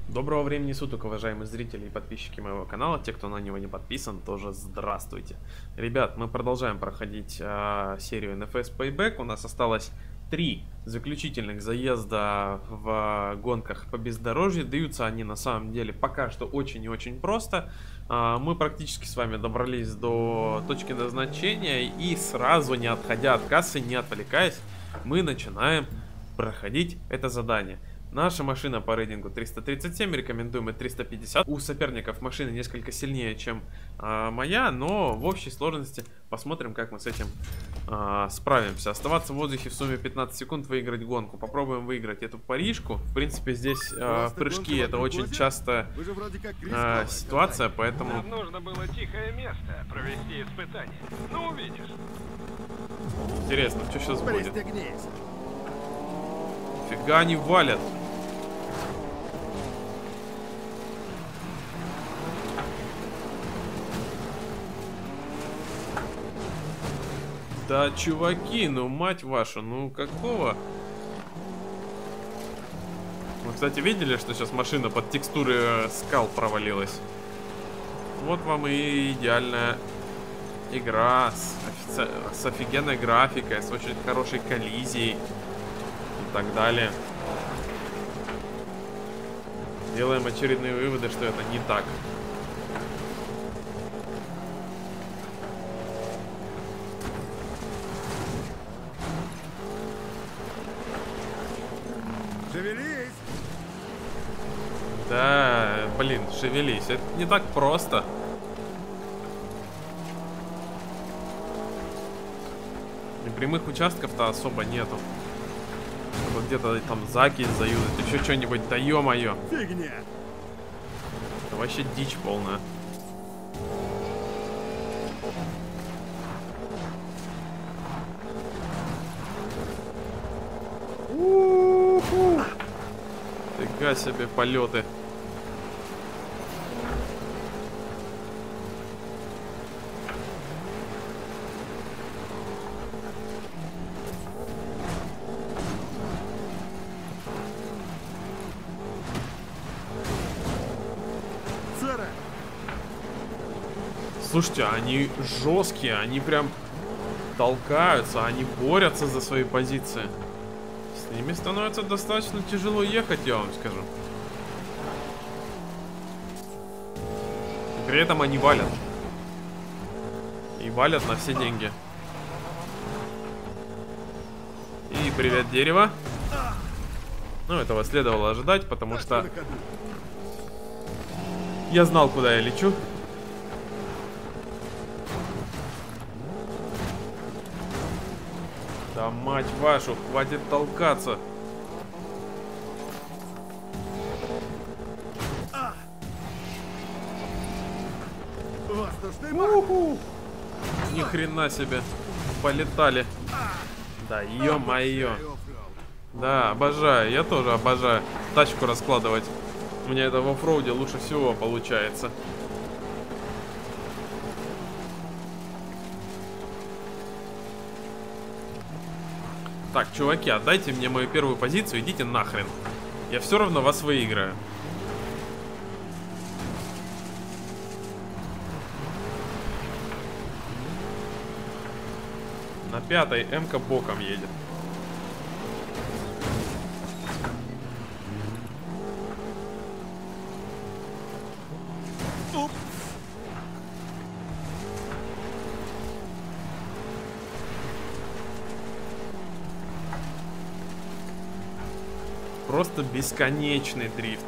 Доброго времени суток, уважаемые зрители и подписчики моего канала. Те, кто на него не подписан, тоже здравствуйте. Ребят, мы продолжаем проходить серию NFS Payback. У нас осталось 3 заключительных заезда в гонках по бездорожью. Даются они на самом деле пока что очень и очень просто. Мы практически с вами добрались до точки назначения и сразу, не отходя от кассы, не отвлекаясь, мы начинаем проходить это задание. Наша машина по рейтингу 337, рекомендуемый 350. У соперников машины несколько сильнее, чем моя, но в общей сложности посмотрим, как мы с этим справимся. Оставаться в воздухе в сумме 15 секунд, выиграть гонку. Попробуем выиграть эту паришку. В принципе, здесь прыжки это очень часто ситуация, поэтому... Нам нужно было тихое место провести испытание. Ну, увидишь. Интересно, что сейчас будет? Фига они валят. Да, чуваки, ну мать вашу, ну какого? Вы, кстати, видели, что сейчас машина под текстуры скал провалилась? Вот вам и идеальная игра с офигенной графикой, с очень хорошей коллизией и так далее. Делаем очередные выводы, что это не так. Шевелись! Да, блин, шевелись. Это не так просто. И прямых участков-то особо нету. Чтобы где-то там заки заюзать, еще что-нибудь. Да ё-моё. Фигня! Это вообще дичь полная. Фига себе полеты. Слушайте, они жесткие, они прям толкаются, они борются за свои позиции. С ними становится достаточно тяжело ехать, я вам скажу. При этом они валят. И валят на все деньги. И привет, дерево. Ну, этого следовало ожидать, потому что я знал, куда я лечу. Да мать вашу, хватит толкаться. Ни хрена себе. Полетали. Да ё-моё. Да, обожаю, я тоже обожаю тачку раскладывать. У меня это в оффроуде лучше всего получается. Так, чуваки, отдайте мне мою первую позицию, идите нахрен. Я все равно вас выиграю. На 5-й М-ка боком едет. Просто бесконечный дрифт.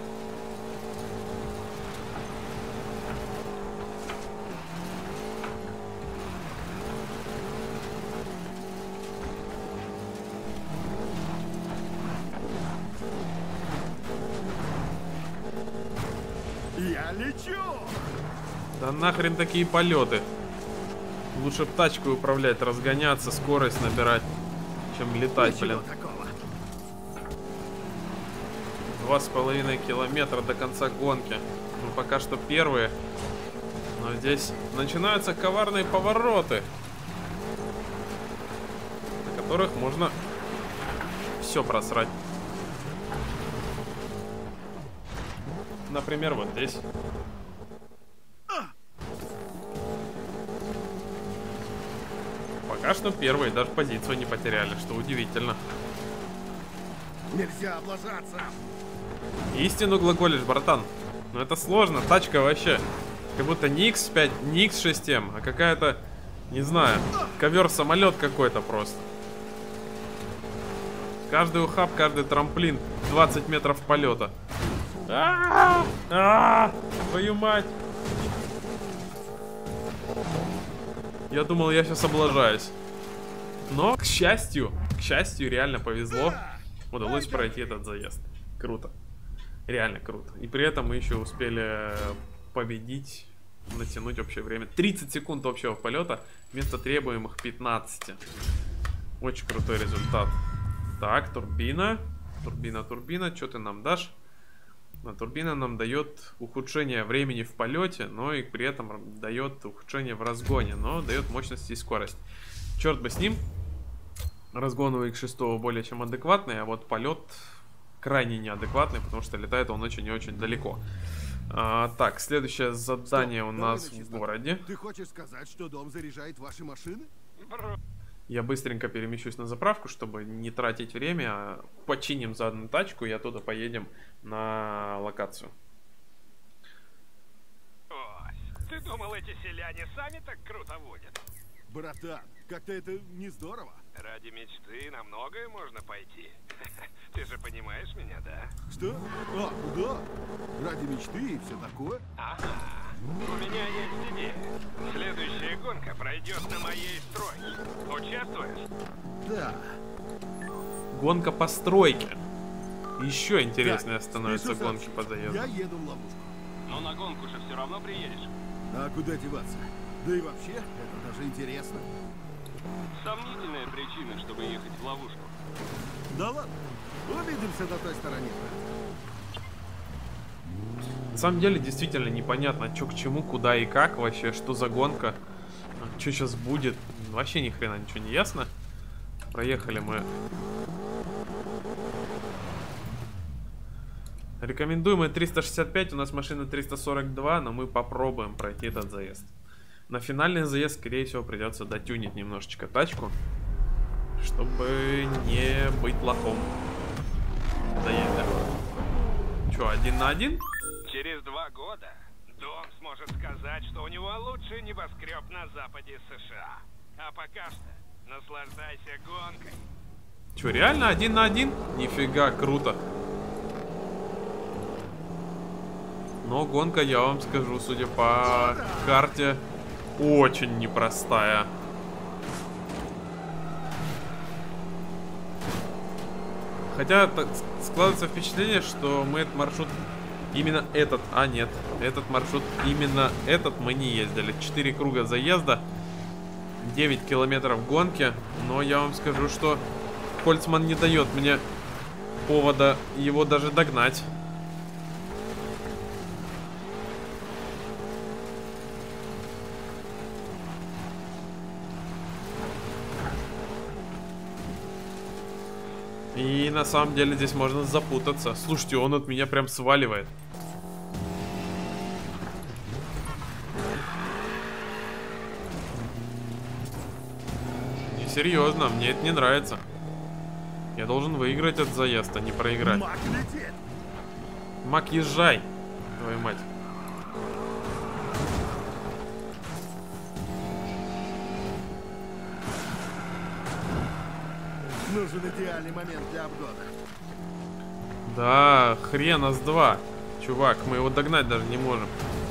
Я лечу! Да нахрен такие полеты. Лучше б тачкой управлять, разгоняться, скорость набирать, чем летать, блин. 2,5 километра до конца гонки. Ну, пока что первые. Но здесь начинаются коварные повороты, на которых можно все просрать. например, вот здесь. Пока что первые даже позицию не потеряли, что удивительно. Нельзя облажаться. Истину глаголишь, братан. Но это сложно, тачка вообще. Как будто не X5, не X6M, а какая-то, не знаю, ковер-самолет какой-то просто. Каждый ухаб, каждый трамплин, 20 метров полета. Твою мать. Я думал, я сейчас облажаюсь. Но, к счастью, реально повезло. Удалось пройти этот заезд. Круто. Реально круто. И при этом мы еще успели победить, натянуть общее время. 30 секунд общего полета вместо требуемых 15. Очень крутой результат. Так, турбина. Турбина. Что ты нам дашь? Турбина нам дает ухудшение времени в полете, но и при этом дает ухудшение в разгоне, но дает мощность и скорость. Черт бы с ним. Разгон у X6 более чем адекватный, а вот полет крайне неадекватный, потому что летает он очень и очень далеко. Так, следующее задание у нас в городе. Ты хочешь сказать, что дом заряжает ваши машины? Я быстренько перемещусь на заправку, чтобы не тратить время. Починим заодно тачку и оттуда поедем на локацию. Ось, ты думал, эти селяне сами так круто водят? Братан, как-то это не здорово. Ради мечты на многое можно пойти. Ты же понимаешь меня, да? Что? Да. Ради мечты и все такое. Ага. У меня есть идея. Следующая гонка пройдет на моей стройке. Участвуешь? Да. Гонка по стройке. Еще интереснее Так, становятся спешу гонки сообщить. по заезду. Я еду в ловушку. Но на гонку же все равно приедешь. А куда деваться? Да и вообще, это даже интересно. Сомнительная причина, чтобы ехать в ловушку. Да ладно. Увидимся на той стороне. На самом деле, действительно непонятно, что к чему, куда и как вообще, что за гонка, что сейчас будет. Вообще ни хрена ничего не ясно. Проехали мы. Рекомендуемый 365, у нас машина 342, но мы попробуем пройти этот заезд. На финальный заезд, скорее всего, придется дотюнить немножечко тачку, чтобы не быть лохом. Доедем. Че, 1 на 1? Через 2 года Дом сможет сказать, что у него лучший небоскреб на западе США. А пока что наслаждайся гонкой. Че, реально 1 на 1? Нифига, круто. Но гонка, я вам скажу, судя по карте, очень непростая. Хотя складывается впечатление, что мы этот маршрут, именно этот, а нет, этот маршрут, именно этот мы не ездили. 4 круга заезда, 9 километров гонки, но я вам скажу, что Хольцман не дает мне повода его даже догнать. И на самом деле здесь можно запутаться. Слушайте, он от меня прям сваливает. Несерьезно, мне это не нравится. Я должен выиграть этот заезд, а не проиграть. Мак летит. Мак, езжай, твою мать. Нужен идеальный момент для обгона. Да, хрена с два. Чувак, мы его догнать даже не можем.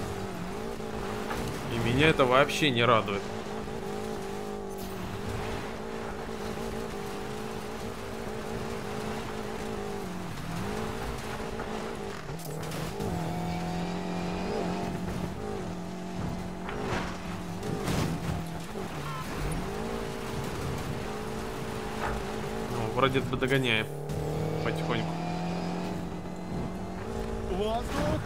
И меня это вообще не радует. Вроде бы догоняем потихоньку. Воздух!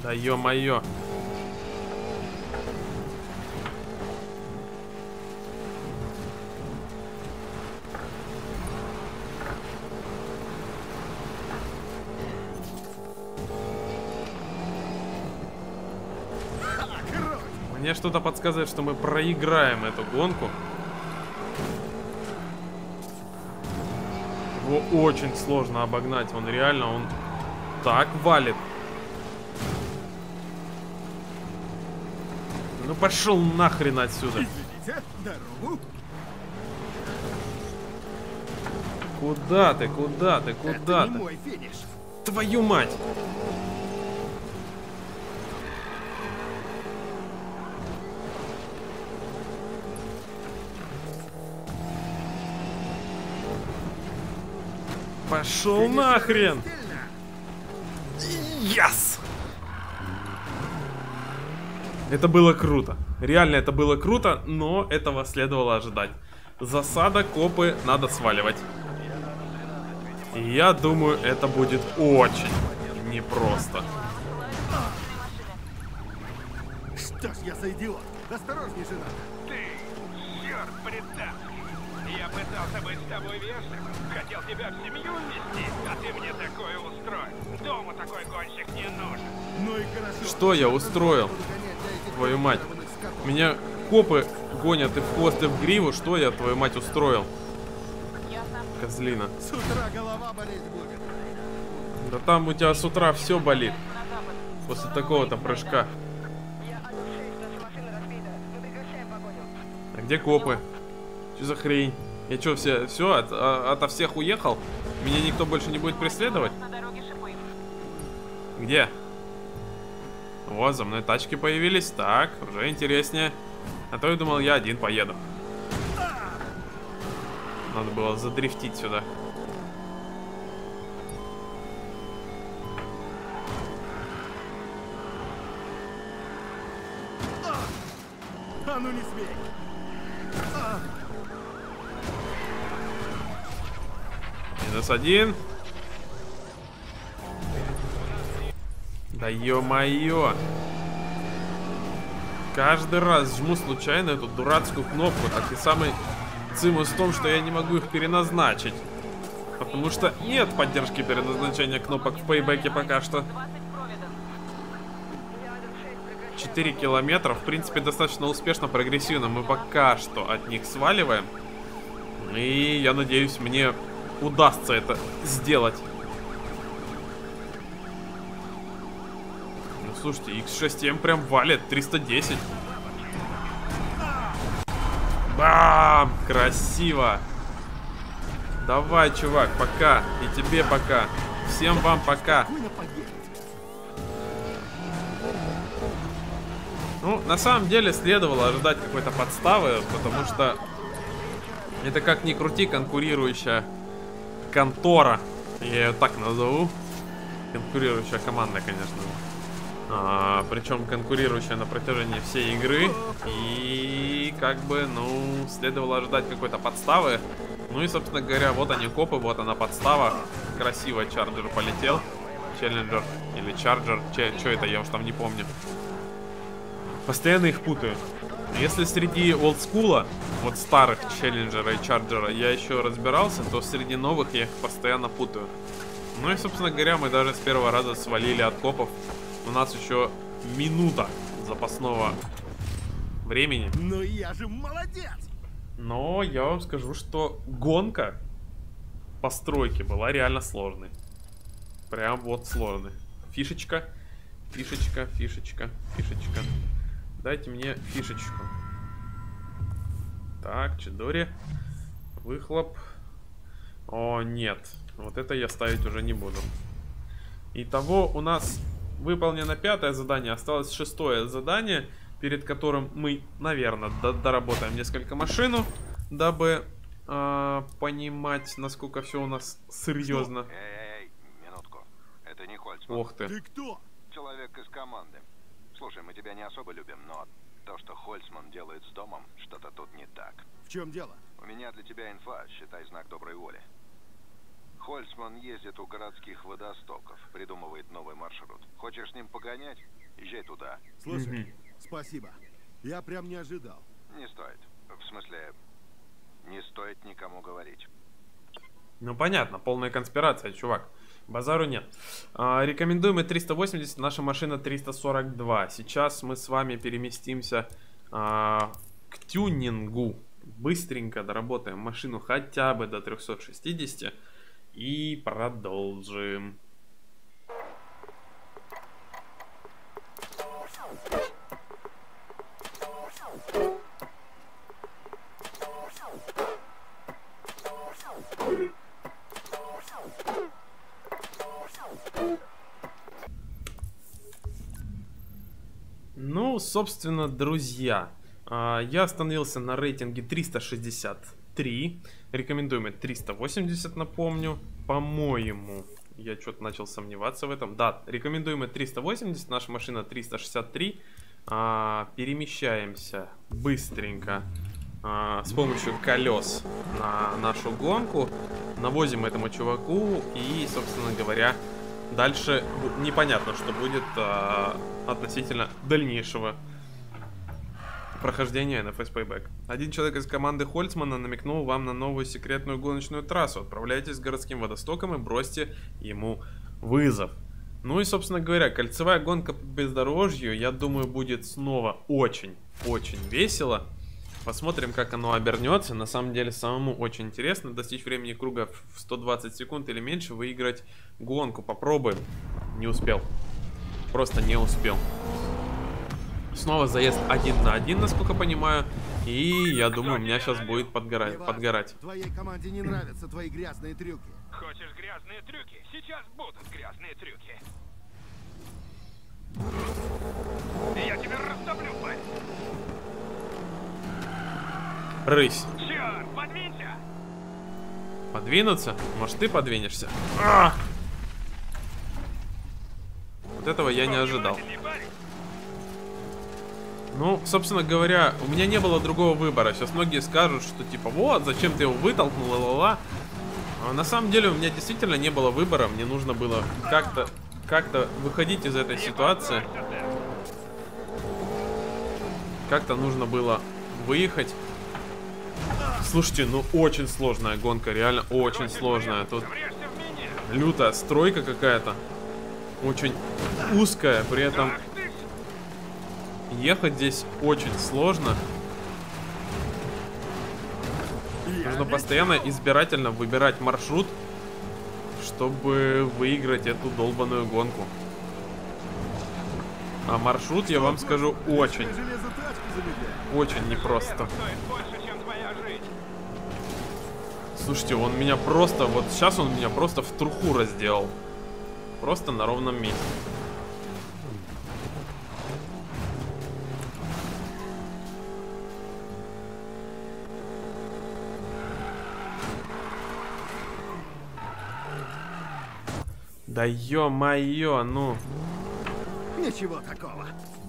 Да ё-моё. Мне что-то подсказывает, что мы проиграем эту гонку. Его очень сложно обогнать. Он реально, он так валит. Ну пошел нахрен отсюда. Извините, дорогу. Куда ты, куда ты, куда Это не ты? мой финиш. Твою мать! Пошел нахрен! Yes! Это было круто. Реально это было круто, но этого следовало ожидать. Засада, копы, надо сваливать. И я думаю, это будет очень непросто. Что ж я за идиот? Осторожней, жена. Ты, черт британский! Я пытался быть с тобой вежливым, хотел тебя в семью ввести, а ты мне такое устроил. Дома такой гонщик не нужен. Ну и хорошо. Что я устроил? Буду гонять для этих Твою мать. гребаных скотов. Меня копы гонят и в хвост, и в гриву. Что я, твою мать, устроил? Козлина. С утра голова болеть будет. Да там у тебя с утра все болит. После такого-то прыжка. А где копы? Что за хрень? Я что, все ото всех уехал? Меня никто больше не будет преследовать? Где? Вот, за мной тачки появились. Так, уже интереснее. А то я думал, я один поеду. Надо было задрифтить сюда. А ну не смей. Минус один. Да ё-моё. Каждый раз жму случайно эту дурацкую кнопку. Так и самый цимус в том, что я не могу их переназначить. Потому что нет поддержки переназначения кнопок в пейбеке пока что. 4 километра, в принципе, достаточно успешно, прогрессивно. Мы пока что от них сваливаем. И я надеюсь, мне удастся это сделать. Ну, слушайте, X6M прям валит. 310. Бам! Красиво! Давай, чувак, пока. И тебе пока. Всем вам пока. Спокойно поедет. Ну, на самом деле, следовало ожидать какой-то подставы, потому что это, как ни крути, конкурирующая контора. Я ее так назову. Конкурирующая команда, конечно. Причем конкурирующая на протяжении всей игры. И как бы, ну, следовало ожидать какой-то подставы. Ну и, собственно говоря, вот они копы, вот она подстава. Красиво Чарджер полетел. Челленджер или Чарджер. Что это, я уж там не помню. Постоянно их путаю. Если среди олдскула, вот старых Челленджера и Чарджера, я еще разбирался, то среди новых я их постоянно путаю. Ну и, собственно говоря, мы даже с первого раза свалили от копов. У нас еще минута запасного времени. Ну я же молодец. Но я вам скажу, что гонка по стройке была реально сложной. Прям вот сложной. Фишечка, фишечка, фишечка, фишечка. Дайте мне фишечку. Так, Чидори. Выхлоп. О, нет. Вот это я ставить уже не буду. Итого у нас выполнено 5-е задание. Осталось 6-е задание, перед которым мы, наверное, доработаем несколько машину, дабы понимать, насколько все у нас серьезно. Эй, минутку. Это не Хольцман. Ох ты. Ты кто? Человек из команды. Слушай, мы тебя не особо любим, но то, что Хольцман делает с домом, что-то тут не так. В чем дело? У меня для тебя инфа, считай знак доброй воли. Хольцман ездит у городских водостоков, придумывает новый маршрут. Хочешь с ним погонять? Езжай туда. Слушай, спасибо. Я прям не ожидал. Не стоит. В смысле, не стоит никому говорить. Ну понятно, полная конспирация, чувак. Базару нет. Рекомендуемый 380, наша машина 342. Сейчас мы с вами переместимся к тюнингу. Быстренько доработаем машину хотя бы до 360 и продолжим. Ну, собственно, друзья, я остановился на рейтинге 363. Рекомендуемый 380, напомню. По-моему, я что-то начал сомневаться в этом. Да, рекомендуемый 380, наша машина 363. Перемещаемся быстренько с помощью колес на нашу гонку. Навозим этому чуваку и, собственно говоря, дальше непонятно, что будет относительно дальнейшего прохождения NFS Payback. Один человек из команды Хольцмана намекнул вам на новую секретную гоночную трассу. Отправляйтесь к городским водостокам и бросьте ему вызов. Ну и, собственно говоря, кольцевая гонка по бездорожью, я думаю, будет снова очень-очень весело. Посмотрим, как оно обернется. На самом деле, самому очень интересно достичь времени круга в 120 секунд или меньше, выиграть гонку. Попробуем. Не успел. Просто не успел. Снова заезд 1 на 1, насколько понимаю. И я думаю, у меня сейчас будет подгорать. Твоей команде не нравятся твои грязные трюки. Хочешь грязные трюки? Сейчас будут грязные трюки. Я тебя растоплю, парень. Рысь. Черт, подвинься! Подвинуться? Может, ты подвинешься? Вот этого я не ожидал. Ну, собственно говоря, у меня не было другого выбора. Сейчас многие скажут, что типа, вот, зачем ты его вытолкнул, ла-ла-ла. А на самом деле у меня действительно не было выбора. Мне нужно было как-то выходить из этой ситуации. Как-то нужно было выехать. Слушайте, ну очень сложная гонка, реально очень сложная. Тут лютая стройка какая-то. Очень узкая, при этом ехать здесь очень сложно. Нужно постоянно избирательно выбирать маршрут, чтобы выиграть эту долбаную гонку. А маршрут, я вам скажу, очень непросто. Слушайте, он меня просто, вот сейчас он меня просто в труху разделал. Просто на ровном месте. Да ё-моё, ну. Ничего такого.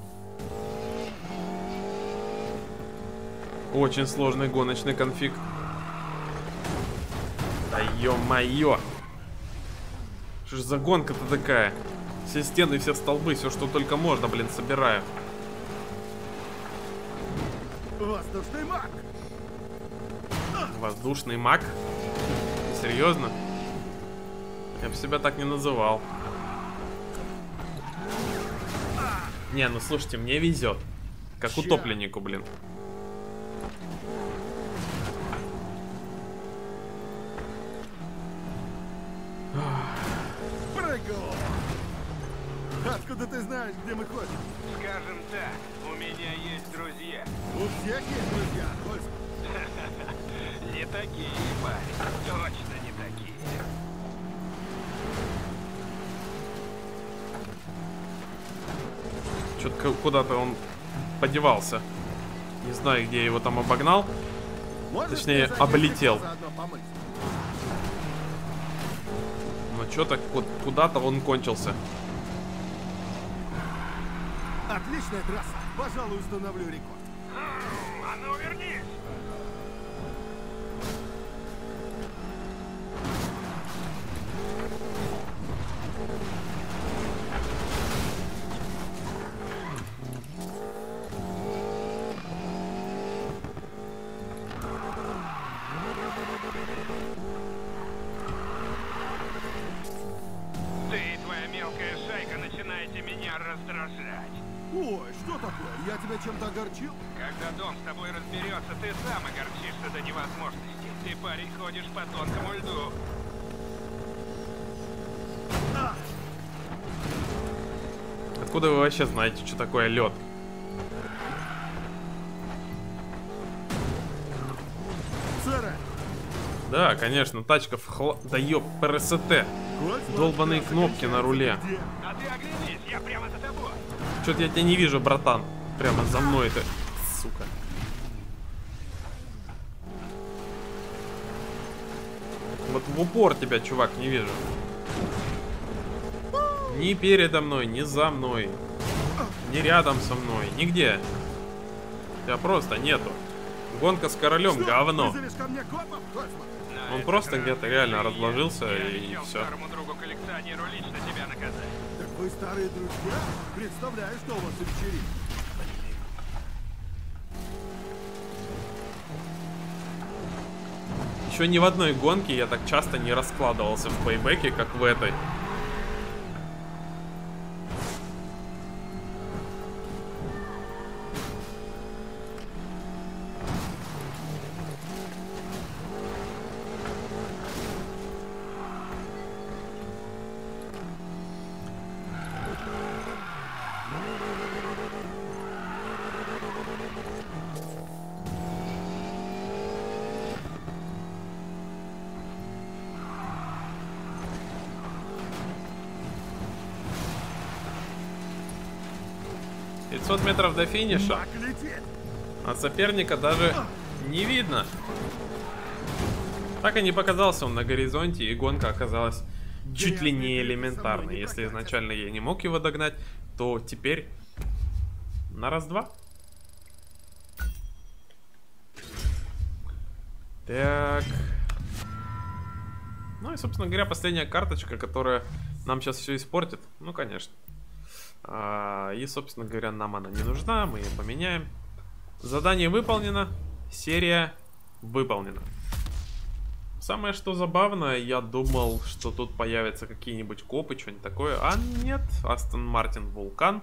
Очень сложный гоночный конфиг. Да ё-моё. Что ж за гонка-то такая? Все стены, все столбы, все что только можно, блин, собираю. Воздушный маг. Воздушный маг? Серьезно? Я бы себя так не называл. Не, ну слушайте, мне везет. Как утопленнику, блин. Прыгал. Откуда ты знаешь, где мы ходим? Скажем так, у меня есть друзья. У всех есть друзья, Хольцман. Не такие, парень. Точно не такие. Что-то куда-то он подевался. Не знаю, где я его там обогнал. Можешь Точнее, мне облетел. заодно помыть? Но что-то куда-то он кончился. Отличная трасса. Пожалуй, установлю рекорд. А ну вернись! Прекращайте меня раздражать. Ой, что такое? Я тебя чем-то огорчил? Когда дом с тобой разберется, ты сам огорчишься до невозможности. Ты, парень, ходишь по тонкому льду. Откуда вы вообще знаете, что такое лед? Сэра! Да, конечно, тачка да ёп, ПРСТ. Долбаные кнопки на руле. Где? А ты оглянись, я прямо за тобой. Чё-то я тебя не вижу, братан. Прямо за мной ты, сука. Вот в упор тебя, чувак, не вижу. Ни передо мной, ни за мной. Ни рядом со мной, нигде. Тебя просто нету. Гонка с королем Что? говно. Вызовешь ко мне копов, Хоффман? На Он этот просто раз где-то реально я разложился и обещал все. старому другу-коллекционеру лично тебя наказать. Так вы старые друзья? Представляю, что у вас за вечеринка. Еще ни в одной гонке я так часто не раскладывался в пейбеке, как в этой. Метров до финиша, Мак летит! а соперника даже не видно. Так и не показался он на горизонте, и гонка оказалась чуть ли не элементарной. Если изначально я не мог его догнать, то теперь на раз-два. Так. Ну и, собственно говоря, последняя карточка, которая нам сейчас все испортит. Ну, конечно. И, собственно говоря, нам она не нужна, мы ее поменяем. Задание выполнено, серия выполнена. Самое что забавное, я думал, что тут появятся какие-нибудь копы, что-нибудь такое. А нет, Астон Мартин Вулкан.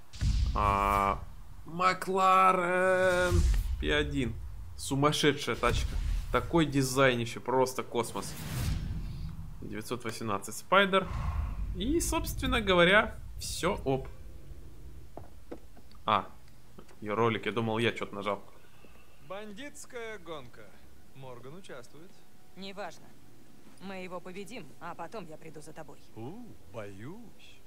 Макларен P1. Сумасшедшая тачка. Такой дизайнище, просто космос. 918 Спайдер. И, собственно говоря, все, оп. И ролик, я думал, я что-то нажал. Бандитская гонка. Морган участвует. Неважно. Мы его победим, а потом я приду за тобой. Боюсь.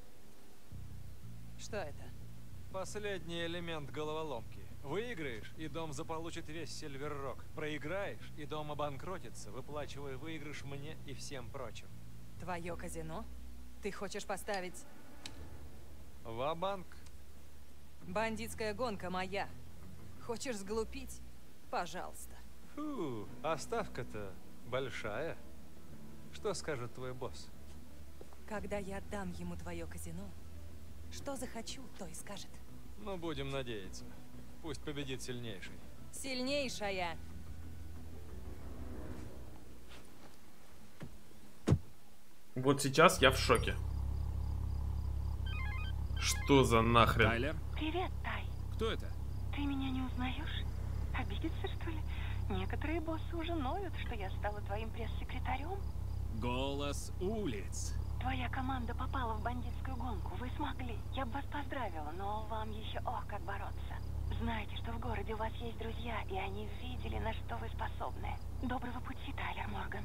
Что это? Последний элемент головоломки. Выиграешь, и дом заполучит весь Сильвер-Рок. Проиграешь, и дом обанкротится, выплачивая выигрыш мне и всем прочим. Твое казино? Ты хочешь поставить... Ва-банк. Бандитская гонка моя. Хочешь сглупить? Пожалуйста. Фу, а ставка-то большая. Что скажет твой босс? Когда я отдам ему твое казино, что захочу, то и скажет. Ну, будем надеяться. Пусть победит сильнейший. Сильнейшая. Вот сейчас я в шоке. Что за нахрен? Тайлер? Привет, Тай. Кто это? Ты меня не узнаешь? Обидится, что ли? Некоторые боссы уже ноют, что я стала твоим пресс-секретарем. Голос улиц. Твоя команда попала в бандитскую гонку. Вы смогли. Я бы вас поздравила, но вам еще как бороться. Знайте, что в городе у вас есть друзья, и они видели, на что вы способны. Доброго пути, Тайлер Морган.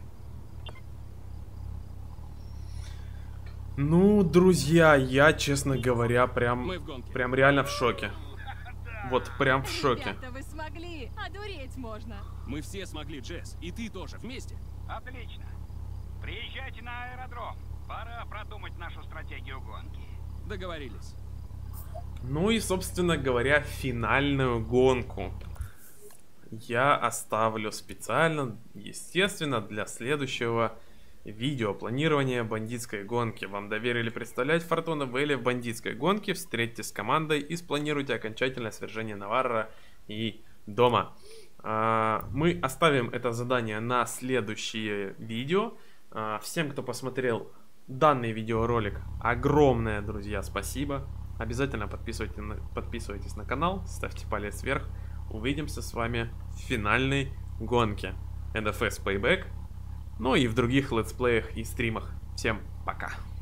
Ну, друзья, я, честно говоря, прям Мы в гонке. реально в шоке. Вот прям в шоке. Ребята, вы смогли! Одуреть можно! Мы все смогли, Джесс. И ты тоже. Вместе. Отлично. Приезжайте на аэродром. Пора продумать нашу стратегию гонки. Договорились. Ну и, собственно говоря, финальную гонку я оставлю специально, естественно, для следующего видео планирования бандитской гонки. Вам доверили представлять Фортуна Вэлли в бандитской гонке. Встретьтесь с командой и спланируйте окончательное свержение Наварро и Дома. Мы оставим это задание на следующее видео. Всем, кто посмотрел данный видеоролик. Огромное, друзья, спасибо. Обязательно подписывайтесь на канал, ставьте палец вверх. Увидимся с вами в финальной гонке NFS Payback. Ну и в других летсплеях и стримах. Всем пока.